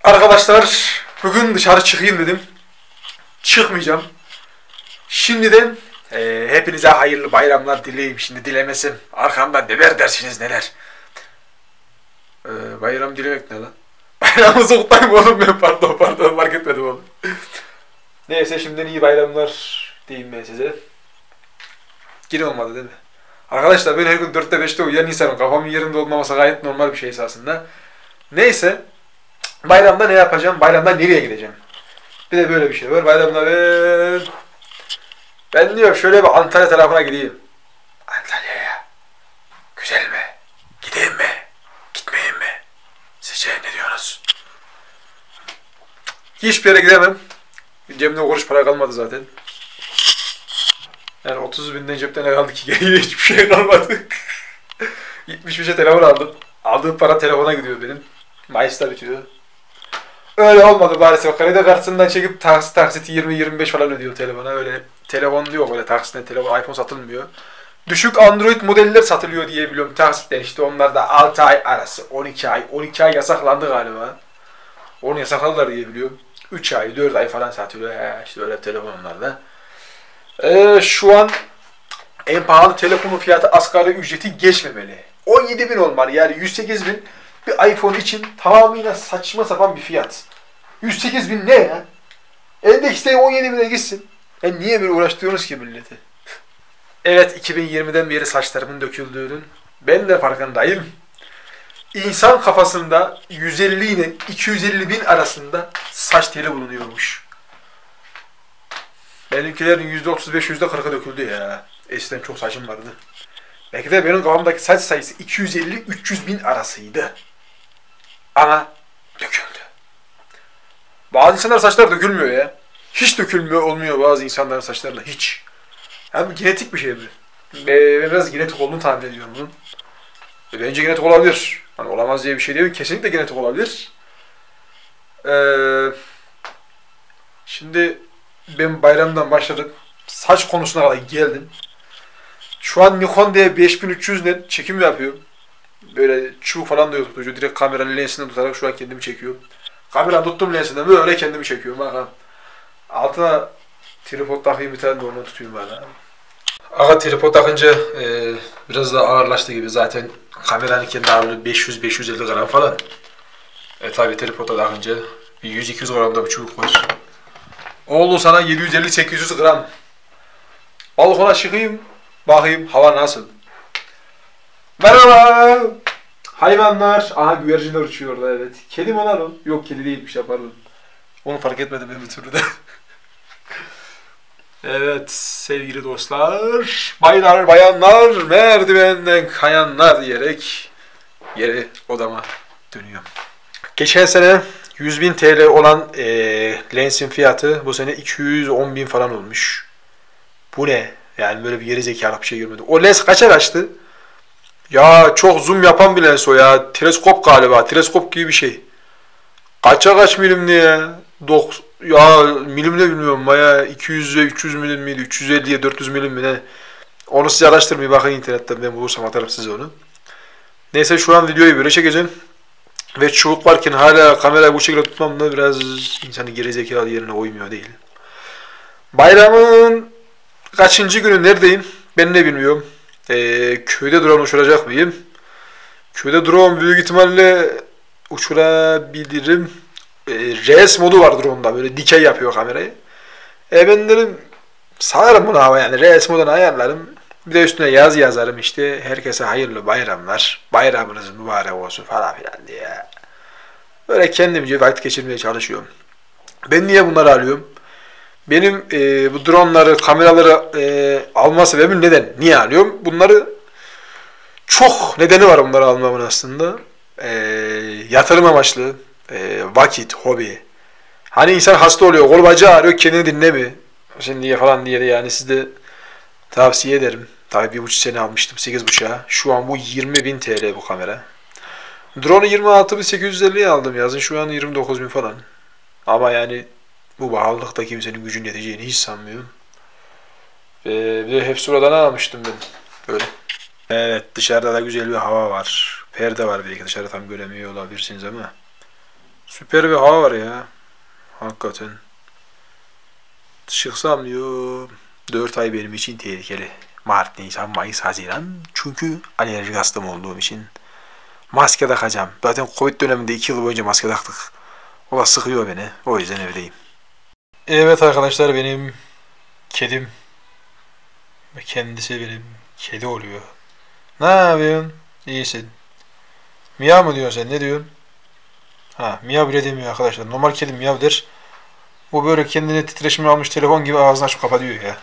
Arkadaşlar bugün dışarı çıkayım dedim. Çıkmayacağım. Şimdiden hepinize hayırlı bayramlar dileyim. Şimdi dilemesem arkamdan neler dersiniz neler. Bayram dilemek ne lan? Bayramınızı kutlayayım oğlum ben pardon fark etmedim oğlum. Neyse şimdiden iyi bayramlar diyeyim ben size. Yine olmadı değil mi? Arkadaşlar ben her gün 4'te 5'te uyuyan insanım. Kafamın yerinde olmaması gayet normal bir şey esasında. Neyse. Bayramda ne yapacağım? Bayramda nereye gideceğim? Bir de böyle bir şey var. Bayramda ben diyorum şöyle bir Antalya tarafına gideyim. Antalya'ya. Güzel mi? Gideyim mi? Gitmeyeyim mi? Sizce ne diyorsunuz? Hiçbir yere gidemem. Cebimde kuruş para kalmadı zaten. Yani 30 binden cepten ne kaldı ki? Geriye hiçbir şey kalmadı. Gitmiş bir şey telefon aldım. Aldığım para telefona gidiyor benim. Mayıs'ta bitiyor. Öyle olmadı maalesef. Kredi kartından çekip taksiti 20-25 falan ödüyor telefona. Öyle telefon yok öyle taksitten telefon, iPhone satılmıyor. Düşük Android modeller satılıyor diye biliyorum taksitten işte onlar da 6 ay arası 12 ay. 12 ay yasaklandı galiba. Onu yasakladılar diye biliyorum. 3 ay 4 ay falan satılıyor. İşte öyle telefon onlarda. Şu an en pahalı telefonun fiyatı asgari ücreti geçmemeli. 17.000 olmalı yani 108.000 bir iPhone için tamamıyla saçma sapan bir fiyat. 108.000 ne ya? Eldeki isteği 17.000'e gitsin. Niye böyle uğraştırıyorsunuz ki milleti? Evet 2020'den beri saçlarımın döküldüğünün ben de farkındayım. İnsan kafasında 150 ile 250.000 arasında saç teli bulunuyormuş. Benimkilerin %35 %40'a döküldü ya. Eskiden çok saçım vardı. Belki de benim kafamdaki saç sayısı 250-300.000 arasıydı. Ama döküldü. Bazı insanlar saçlar dökülmüyor ya. Hiç dökülmüyor olmuyor bazı insanların saçlarına hiç. Yani bu genetik bir şey mi? Ben biraz genetik olduğunu tahmin ediyorum bunun. Bence genetik olabilir. Hani olamaz diye bir şey değil. Kesinlikle genetik olabilir. Şimdi ben bayramdan başladım. Saç konusuna kadar geldim. Şu an Nikon D5300 ile çekim yapıyorum. Böyle çubuk falan da yok tutucu. Direkt kameranın lensinden tutarak şu an kendimi çekiyorum. Kamera tuttum lensinden böyle kendimi çekiyorum. Bakalım. Altına tripod takayım bir tane de onu tutayım bana. Aga tripod takınca biraz daha ağırlaştı gibi. Zaten kameranın kendi ağırlığı 500-550 gram falan. Tabi tripoda takınca bir 100-200 gramda bir çubuk var. Oldu sana 750-800 gram. Balkona çıkayım. Bakayım hava nasıl? Merhaba. Hayvanlar. Aha güvercinler uçuyor orada evet. Kedi mi lan o? Yok kedi değilmiş ya pardon. Onu fark etmedim ben bir türlü de. Evet sevgili dostlar. Baylar bayanlar merdivenden kayanlar diyerek geri odama dönüyorum. Geçen sene 100.000 TL olan lensin fiyatı bu sene 210.000 falan olmuş. Bu ne? Yani böyle bir geri zekalı bir şey görmedim. O lens kaça kaçtı? Ya çok zoom yapan bir lens o ya. Teleskop galiba. Teleskop gibi bir şey. Kaça kaç milimdi ya? Ya milim de bilmiyorum. Baya 200'e 300 milim miydi? 350'ye 400 milim mi ne? Onu size araştırmayın. Bakın internetten ben bulursam atarım size onu. Neyse şu an videoyu böyle çekeceğim. Ve çubuk varken hala kamerayı bu şekilde tutmam da biraz insanı gerizekalı yerine koymuyor değil. Bayramın kaçıncı günü neredeyim? Ben de bilmiyorum. Köyde drone uçuracak mıyım? Köyde drone büyük ihtimalle uçurabilirim. RS modu var drone'da böyle dikey yapıyor kamerayı. Ben dedim sağlarım bunu hava yani RS modunu ayarlarım. Bir de üstüne yaz yazarım işte herkese hayırlı bayramlar. Bayramınız mübarek olsun falan filan diye. Böyle kendimce vakit geçirmeye çalışıyorum. Ben niye bunları alıyorum? Benim bu dronları, kameraları alma sebebim neden? Niye alıyorum? Bunları çok nedeni var bunları almamın aslında. Yatırım amaçlı, vakit, hobi. Hani insan hasta oluyor, kol bacağı ağrıyor, kendini dinlemiyor. Şimdi diye falan diye de yani size tavsiye ederim. Tabii 1,5 sene almıştım 8,5'a. Şu an bu 20.000 TL bu kamera. Drone'u 26.850'ye aldım yazın. Şu an 29.000 falan. Ama yani bu pahalılıkta kimsenin gücün yeteceğini hiç sanmıyorum. Bir de hep sıradan almıştım ben. Böyle. Evet dışarıda da güzel bir hava var. Perde var belki dışarı tam göremiyor olabilirsiniz ama. Süper bir hava var ya. Hakikaten. Çıksam diyor. 4 ay benim için tehlikeli. Mart, Nisan, Mayıs, Haziran. Çünkü alerjik hastam olduğum için maske takacağım. Zaten Covid döneminde 2 yıl boyunca maske taktık. O da sıkıyor beni. O yüzden evdeyim. Evet arkadaşlar, benim kedim ve kendisi benim kedi oluyor. Ne yapıyorsun? İyisin. Miyav mı diyorsun sen? Ne diyorsun? Ha, miyav bile demiyor arkadaşlar. Normal kedi miyav der. Bu böyle kendine titreşimini almış telefon gibi ağzını açıp kapatıyor ya.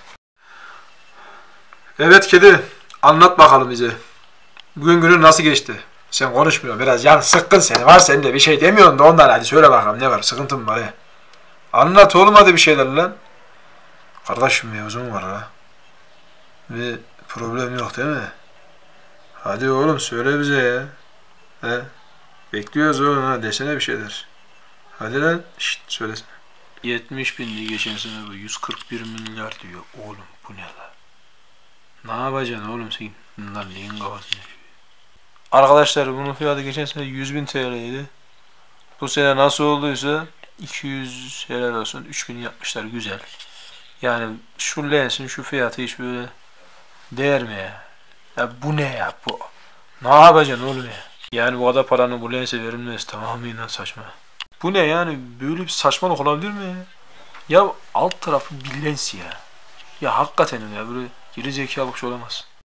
Evet kedi, anlat bakalım bize. Bugün günün nasıl geçti? Sen konuşmuyorsun biraz, yani sıkkın seni. Var sende bir şey demiyorsun da ondan, hadi söyle bakalım ne var, sıkıntın mı var he? Anlat oğlum hadi bir şeyler lan. Kardeşim mevzum var la. Bir problem yok değil mi? Hadi oğlum söyle bize ya. He? Bekliyoruz oğlum, ha desene bir şeyler. Hadi lan, şşt söylesene. 70 bindi geçen sene, bu 141 milyar diyor. Oğlum bu ne la? Ne yapacaksın oğlum sen? Bunlar neyin kafasını? Arkadaşlar bunun fiyatı geçen sene 100.000 TL'ydi. Bu sene nasıl olduysa 200 helal olsun 3000 yapmışlar, güzel. Yani şu lensin şu fiyatı hiç böyle değer mi ya? Ya bu ne ya bu? Ne yapacaksın oğlum ya? Yani bu kadar paranın bu lense verilmesi tamamen saçma. Bu ne yani, böyle bir saçmalık olabilir mi ya? Ya alt tarafı bir lens ya. Ya hakikaten ya, böyle geri zekalık şey olamaz.